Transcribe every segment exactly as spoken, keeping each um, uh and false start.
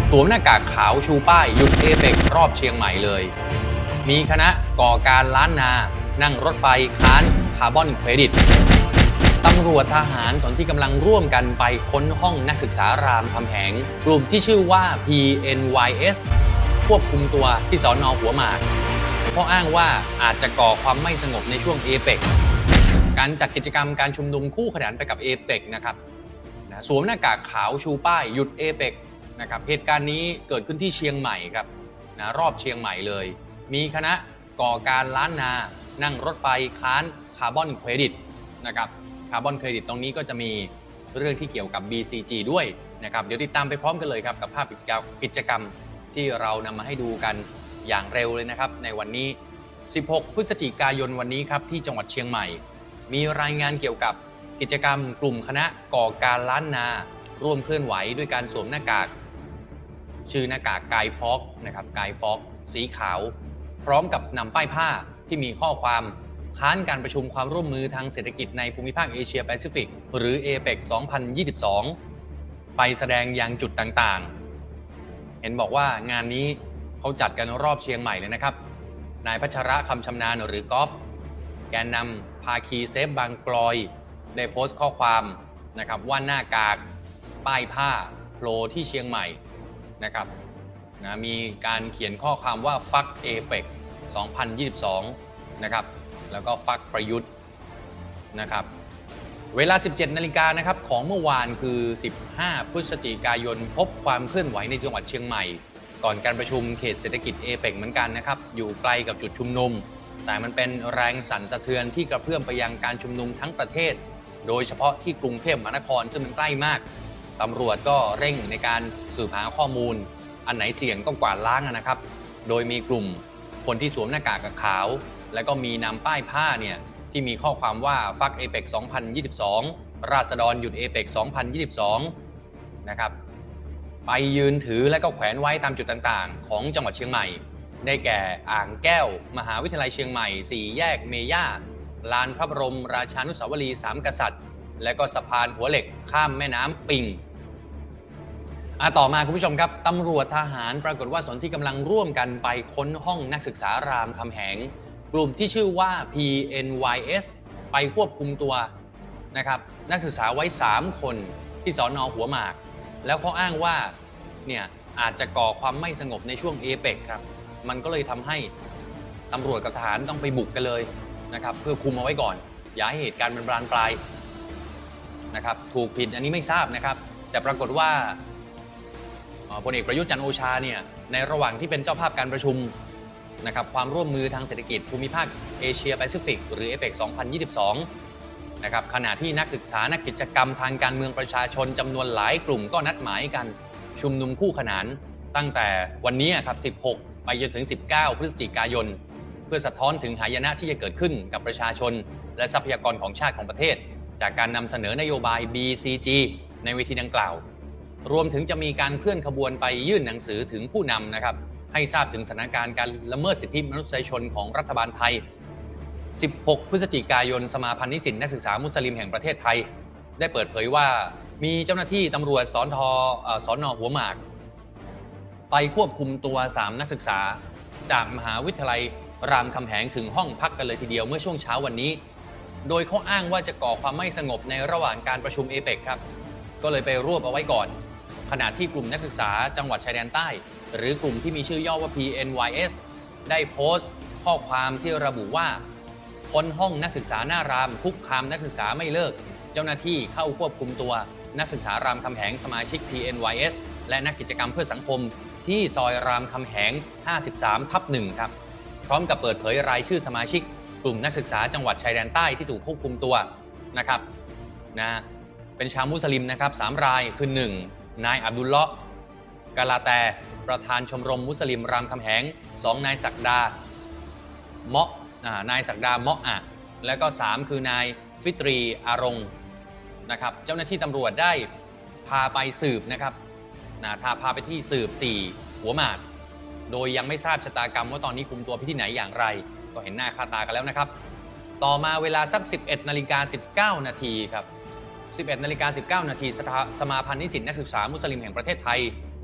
สวมหน้ากากขาวชูป้ายหยุดเอเปกรอบเชียงใหม่เลยมีคณะก่อการล้านนานั่งรถไฟค้านคาร์บอนเครดิตตำรวจทหารส่วนที่กำลังร่วมกันไปค้นห้องนักศึกษารามคำแหงกลุ่มที่ชื่อว่า พี เอ็น วาย เอส ควบคุมตัวที่สน.หัวหมากเพราะอ้างว่าอาจจะก่อความไม่สงบในช่วงเอเปกการจัดกิจกรรมการชุมนุมคู่ขนานไปกับเอเปกนะครับสวมหน้ากากขาวชูป้ายหยุดเอเปกนะครับเหตุการณ์นี้เกิดขึ้นที่เชียงใหม่ครับนะรอบเชียงใหม่เลยมีคณะก่อการล้านนานั่งรถไฟค้านคาร์บอนเครดิตนะครับคาร์บอนเครดิตตรงนี้ก็จะมีเรื่องที่เกี่ยวกับ บี ซี จี ด้วยนะครับเดี๋ยวติดตามไปพร้อมกันเลยครับกับภาพกิจกรรมที่เรานำมาให้ดูกันอย่างเร็วเลยนะครับในวันนี้สิบหกพฤศจิกายนวันนี้ครับที่จังหวัดเชียงใหม่มีรายงานเกี่ยวกับกิจกรรมกลุ่มคณะก่อการล้านนาร่วมเคลื่อนไหวด้วยการสวมหน้ากากชื่อหน้ากากกายฟอกนะครับกายฟอกสีขาวพร้อมกับนำป้ายผ้าที่มีข้อความค้านการประชุมความร่วมมือทางเศรษฐกิจในภูมิภาคเอเชียแปซิฟิกหรือ เอเปก สองพันยี่สิบสอง ไปแสดงยังจุดต่างๆเห็นบอกว่างานนี้เขาจัดกันรอบเชียงใหม่เลยนะครับนายพัชระคำชำนาญหรือกอล์ฟแกนนำภาคีเซฟบางกลอยได้โพสต์ข้อความนะครับว่าหน้ากากป้ายผ้าโผล่ที่เชียงใหม่นะครับนะมีการเขียนข้อความว่าฟักเอเปกสองพันยี่สิบสองนะครับแล้วก็ฟักประยุทธ์นะครับเวลา สิบเจ็ดนาฬิกานะครับของเมื่อวานคือสิบห้าพฤศจิกายนพบความเคลื่อนไหวในจังหวัดเชียงใหม่ก่อนการประชุมเขตเศรษฐกิจเอเปกเหมือนกันนะครับอยู่ไกลกับจุดชุมนุมแต่มันเป็นแรงสั่นสะเทือนที่กระเพื่อมไปยังการชุมนุมทั้งประเทศโดยเฉพาะที่กรุงเทพมหานครซึ่งมันใกล้มากตำรวจก็เร่งในการสืบหาข้อมูลอันไหนเสี่ยงก็กวาดล้างนะครับโดยมีกลุ่มคนที่สวมหน้ากากขาวแล้วก็มีนำป้ายผ้าเนี่ยที่มีข้อความว่าฟักเอเปกสองพันยี่สิบสองราษฎรหยุดเอเปกสองพันยี่สิบสองนะครับไปยืนถือและก็แขวนไว้ตามจุดต่างๆของจังหวัดเชียงใหม่ได้แก่อ่างแก้วมหาวิทยาลัยเชียงใหม่สี่แยกเมย่าลานพระบรมราชานุสาวรีย์สามกษัตริย์และก็สะพานหัวเหล็กข้ามแม่น้ำปิงอ่ะต่อมาคุณผู้ชมครับตำรวจทหารปรากฏว่าสนที่กำลังร่วมกันไปค้นห้องนักศึกษารามคำแหงกลุ่มที่ชื่อว่า พี เอ็น วาย เอส ไปควบคุมตัวนะครับนักศึกษาไว้สามคนที่สน.หัวหมากแล้วเขาอ้างว่าเนี่ยอาจจะก่อความไม่สงบในช่วงเอเปกครับมันก็เลยทำให้ตำรวจกับทหารต้องไปบุกกันเลยนะครับเพื่อคุมเอาไว้ก่อนอย่าให้เหตุการณ์มันบานปลายนะครับถูกผิดอันนี้ไม่ทราบนะครับแต่ปรากฏว่าพลเอกประยุทธ์จันทร์โอชาเนี่ยในระหว่างที่เป็นเจ้าภาพการประชุมนะครับความร่วมมือทางเศรษฐกิจภูมิภาคเอเชียแปซิฟิกหรือ เอเปก สองพันยี่สิบสองนะครับขณะที่นักศึกษานักกิจกรรมทางการเมืองประชาชนจำนวนหลายกลุ่มก็นัดหมายกันชุมนุมคู่ขนานตั้งแต่วันนี้ครับสิบหกไปจนถึงสิบเก้าพฤศจิกายนเพื่อสะท้อนถึงหายนะที่จะเกิดขึ้นกับประชาชนและทรัพยากรของชาติของประเทศจากการนำเสนอนโยบาย บี ซี จี ในเวทีดังกล่าวรวมถึงจะมีการเคลื่อนขบวนไปยื่นหนังสือถึงผู้นำนะครับให้ทราบถึงสถานการณ์การละเมิดสิทธิมนุษยชนของรัฐบาลไทยสิบหกพฤศจิกายนสมาพันธ์นิสิตนักศึกษามุสลิมแห่งประเทศไทยได้เปิดเผยว่ามีเจ้าหน้าที่ตำรวจสทสน.หัวหมากไปควบคุมตัวสามนักศึกษาจากมหาวิทยาลัยรามคำแหงถึงห้องพักกันเลยทีเดียวเมื่อช่วงเช้าวันนี้โดยเขาอ้างว่าจะก่อความไม่สงบในระหว่างการประชุมเอเปกครับก็เลยไปรวบเอาไว้ก่อนขณะที่กลุ่มนักศึกษาจังหวัดชายแดนใต้หรือกลุ่มที่มีชื่อย่อว่า พี เอ็น วาย เอส ได้โพสต์ข้อความที่ระบุว่าค้นห้องนักศึกษาหน้ารามคุกคามนักศึกษาไม่เลิกเจ้าหน้าที่เข้าควบคุมตัวนักศึกษารามคำแหงสมาชิก พี เอ็น วาย เอส และนักกิจกรรมเพื่อสังคมที่ซอยรามคำแหง ห้าสิบสาม ทับ หนึ่ง ครับพร้อมกับเปิดเผยรายชื่อสมาชิกกลุ่มนักศึกษาจังหวัดชายแดนใต้ที่ถูกควบคุมตัวนะครับนะเป็นชาวมุสลิมนะครับสามรายคือหนึ่งนายอับดุลเลาะห์กาลาแตประธานชมรมมุสลิมรามคำแหงสองนายศักดาเมาะนายศักดาเมาะอะและก็สามคือนายฟิตรีอารงนะครับเจ้าหน้าที่ตำรวจได้พาไปสืบนะครับนะพาพาไปที่สืบสี่หัวหมากโดยยังไม่ทราบชะตากรรมว่าตอนนี้คุมตัวไปที่ไหนอย่างไรก็เห็นหน้าค่าตากันแล้วนะครับต่อมาเวลาสัก สิบเอ็ดนาฬิกาสิบเก้านาทีครับสิบเอ็ดนาฬิกาสิบเก้านาทีสมาพันธ์นิสิตนักศึกษามุสลิมแห่งประเทศไทย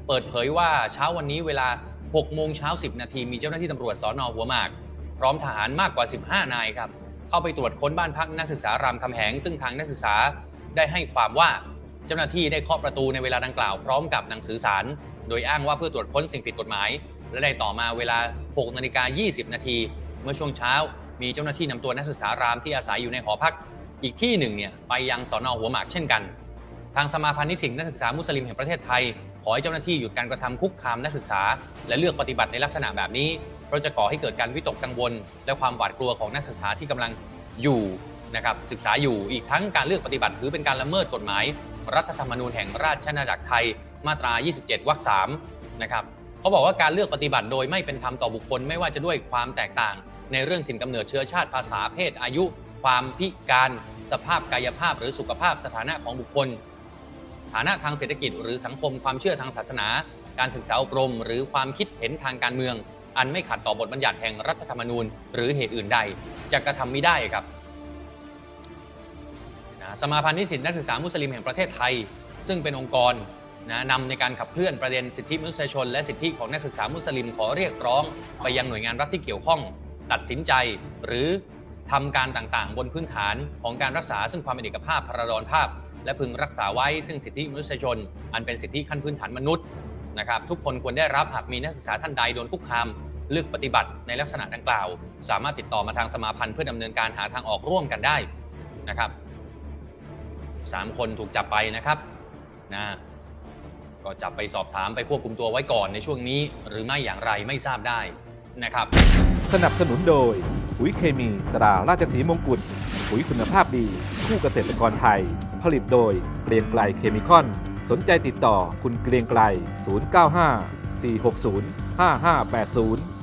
เปิดเผยว่าเช้าวันนี้เวลาหกโมงเช้าสิบนาทีมีเจ้าหน้าที่ตำรวจสน.หัวหมากพร้อมทหารมากกว่าสิบห้านายครับเข้าไปตรวจค้นบ้านพักนักศึกษารามคำแหงซึ่งทางนักศึกษาได้ให้ความว่าเจ้าหน้าที่ได้เคาะประตูในเวลาดังกล่าวพร้อมกับหนังสือสารโดยอ้างว่าเพื่อตรวจค้นสิ่งผิดกฎหมายและได้ต่อมาเวลาหกนาฬิกายี่สิบนาทีเมื่อช่วงเช้ามีเจ้าหน้าที่นำตัวนักศึกษารามที่อาศัยอยู่ในหอพักอีกที่หนึ่งเนี่ยไปยังสน.หัวหมากเช่นกันทางสมาพันธ์นิสิตนักศึกษามุสลิมแห่งประเทศไทยขอให้เจ้าหน้าที่หยุดการกระทำคุกคามนักศึกษาและเลือกปฏิบัติในลักษณะแบบนี้เพราะจะก่อให้เกิดการวิตกกังวลและความหวาดกลัวของนักศึกษาที่กำลังอยู่นะครับศึกษาอยู่อีกทั้งการเลือกปฏิบัติถือเป็นการละเมิดกฎหมายรัฐธรรมนูญแห่งราชอาณาจักรไทยมาตรายี่สิบเจ็ดวรรคสามนะครับเขาบอกว่าการเลือกปฏิบัติโดยไม่เป็นธรรมต่อบุคคลไม่ว่าจะด้วยความแตกต่างในเรื่องถิ่นกำเนิดเชื้อชาติภาษาเพศอายุความพิการสภาพกายภาพหรือสุขภาพสถานะของบุคคลฐานะทางเศรษฐกิจหรือสังคมความเชื่อทางศาสนาการศึกษาอบรมหรือความคิดเห็นทางการเมืองอันไม่ขัดต่อบทบัญญัติแห่งรัฐธรรมนูญหรือเหตุอื่นใดจะกระทำไม่ได้ครับสมาพันธ์นิสิตนักศึกษามุสลิมแห่งประเทศไทยซึ่งเป็นองค์กรนะนำในการขับเคลื่อนประเด็นสิทธิมนุษยชนและสิทธิของนักศึกษามุสลิมขอเรียกร้องไปยังหน่วยงานรัฐที่เกี่ยวข้องตัดสินใจหรือทำการต่างๆบนพื้นฐานของการรักษาซึ่งความเป็นเอกภาพพระดรภาพและพึงรักษาไว้ซึ่งสิทธิมนุษยชนอันเป็นสิทธิขั้นพื้นฐานมนุษย์นะครับทุกคนควรได้รับหากมีนักศึกษาท่านใดโดนคุกคามเลือกปฏิบัติในลักษณะดังกล่าวสามารถติดต่อมาทางสมาพันธ์เพื่อดำเนินการหาทางออกร่วมกันได้นะครับสามคนถูกจับไปนะครับนะก็จับไปสอบถามไปควบคุมตัวไว้ก่อนในช่วงนี้หรือไม่อย่างไรไม่ทราบได้นะครับสนับสนุนโดยปุ๋ยเคมีตราราชสีมงกุฎปุ๋ยคุณภาพดีคู่เกษตรกรไทยผลิตโดยเกรียงไกรเคมีคอนสนใจติดต่อคุณเกรียงไกรศูนย์ เก้า ห้า สี่ หก ศูนย์ ห้า ห้า แปด ศูนย์